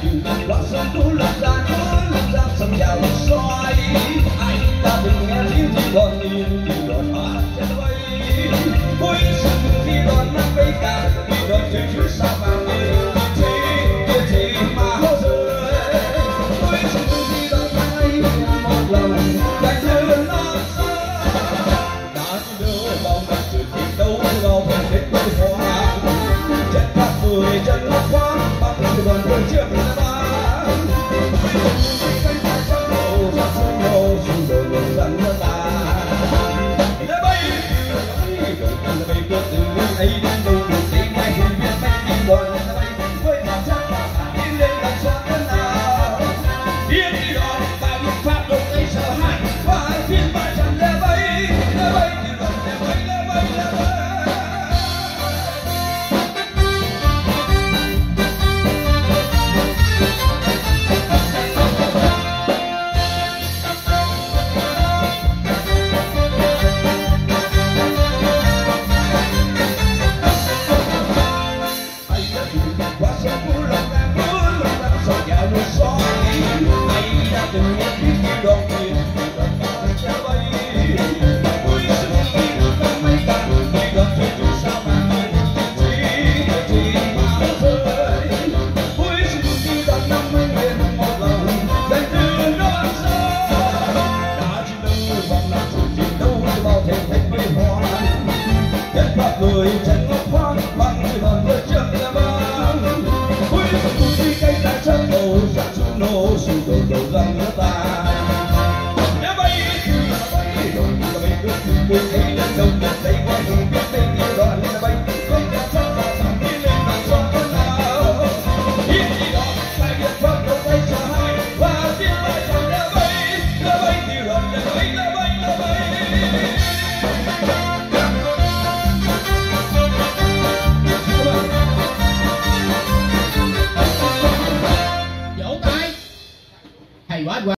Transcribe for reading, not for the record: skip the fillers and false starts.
loạn sông tú lập ra sông trào xoay anh ta từng nghe tiếng chim còn nhìn tiếng đồn hoa trên vây vui sướng khi đón mang cây cà khi đón chơi chú sao vàng thì mà hô rơi vui sướng khi đón mang ấy một lòng dành như non sông đã đâu bao mặt trời thì đâu đâu phải hết hoa chân bạc mười chân bạc quá bằng đoàn quân trước